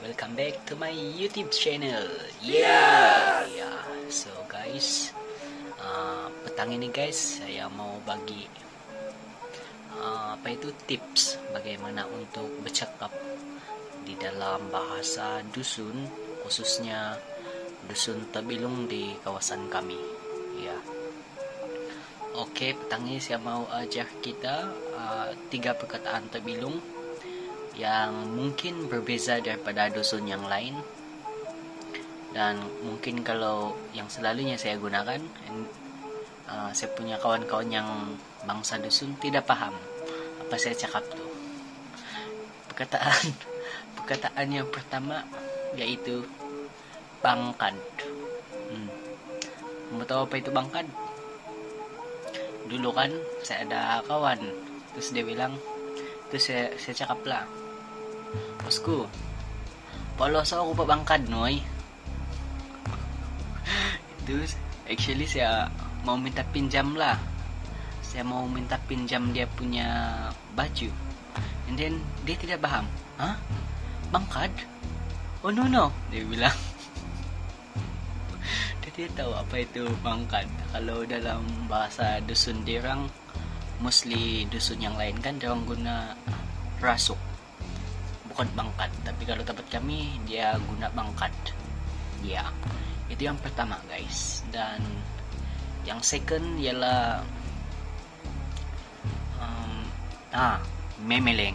welcome back to my YouTube channel. Yeah. So guys, petang ini guys saya mau bagi tips bagaimana untuk bercakap di dalam bahasa dusun, khususnya dusun Tabilung di kawasan kami. Ya. Oke, petang ini saya mau ajar kita 3 perkataan Tabilung yang mungkin berbeza daripada dusun yang lain, dan mungkin kalau yang selalunya saya gunakan, saya punya kawan-kawan yang bangsa dusun tidak paham apa saya cakap tuh. Perkataan yang pertama yaitu bangkad. Mau tahu apa itu bangkad? Dulu kan saya ada kawan, terus dia bilang, terus saya cakap lah, bosku, polos aku pak bangkad noy. Itu actually saya mau minta pinjam lah, saya mau minta pinjam dia punya baju, and then dia tidak paham. Hah? Bangkad? Oh no, dia bilang. Dia tahu apa itu bangkad. Kalau dalam bahasa dusun dirang, mostly dusun yang lain kan dia guna rasuk, bukan bangkad. Tapi kalau tempat kami dia guna bangkad. Ya, itu yang pertama guys. Dan yang second ialah memeleng.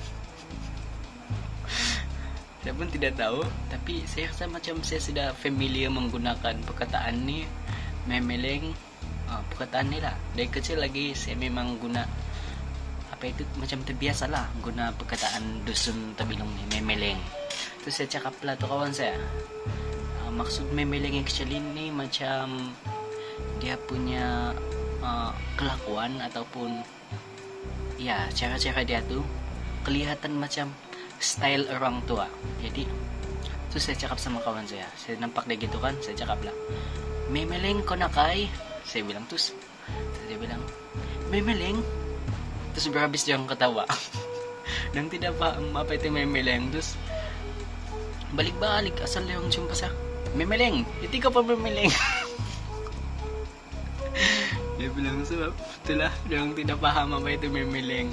Saya pun tidak tahu, tapi saya rasa macam saya sudah familiar menggunakan perkataan ni, memeleng. Perkataan ni lah dari kecil lagi saya memang guna apa itu, macam terbiasa lah guna perkataan dusun Tabilung ni, memeleng. Terus saya cakap lah tu kawan saya, maksud memeleng actually ni macam dia punya kelakuan ataupun ya cara-cara dia tu kelihatan macam style orang tua. Jadi terus saya cakap sama kawan saya nampak dia gitu kan, saya cakap lah, memeleng kau nakai. Saya bilang, terus dia bilang, memeleng. Terus berhabis dia ketawa dan tidak paham apa itu memeleng. Terus balik-balik asal dia jumpa saya, memeleng, itu kau pa memeleng. Dia bilang, sebab itulah dia tidak paham apa itu memeleng.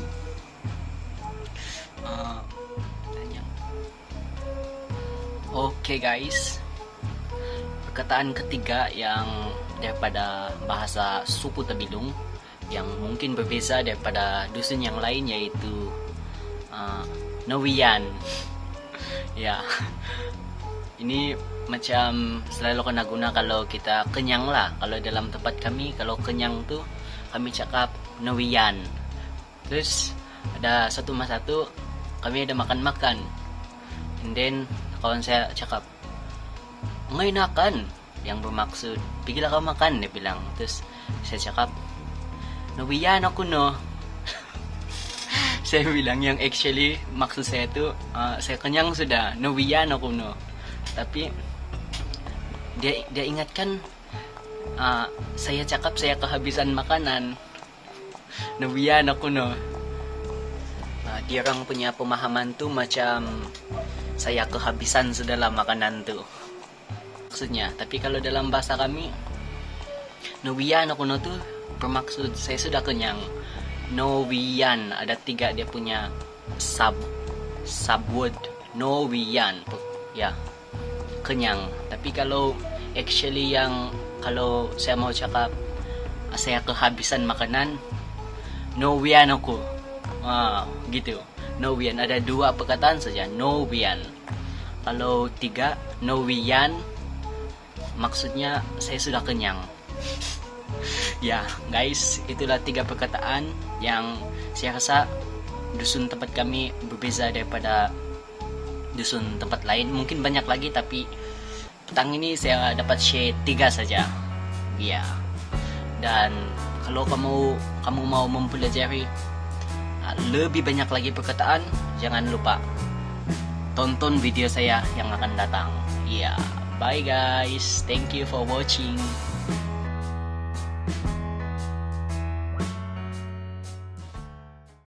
Oke guys, perkataan ketiga yang daripada bahasa suku Tabilung yang mungkin berbeza daripada dusun yang lain yaitu Nawian. Ya, ini macam selalu kena guna kalau kita kenyang lah. Kalau dalam tempat kami, kalau kenyang tuh kami cakap Nawian. Terus ada satu masa tuh kami ada makan-makan, and then kawan saya cakap, ngayon akan, yang bermaksud pergilah kau makan, dia bilang. Terus saya cakap, nawiyan aku no. Saya bilang yang actually maksud saya tu saya kenyang sudah, nawiyan aku no. Tapi dia ingatkan saya cakap saya kehabisan makanan, nawiyan aku no. Dia orang punya pemahaman tu macam saya kehabisan segala makanan tu maksudnya. Tapi kalau dalam bahasa kami, nawiyan ako no tu bermaksud saya sudah kenyang. Nawiyan ada 3 dia punya subword. Nawiyan ya, kenyang. Tapi kalau actually yang kalau saya mau cakap saya kehabisan makanan, nawiyan ako. Gitu. Nawiyan ada 2 perkataan saja, nawiyan. Kalau 3, nawiyan maksudnya saya sudah kenyang. Ya guys, itulah 3 perkataan yang saya rasa dusun tempat kami berbeza daripada dusun tempat lain. Mungkin banyak lagi, tapi petang ini saya dapat share 3 saja. Ya. Dan kalau kamu mau mempelajari lebih banyak lagi perkataan, jangan lupa tonton video saya yang akan datang. Ya, bye guys, thank you for watching.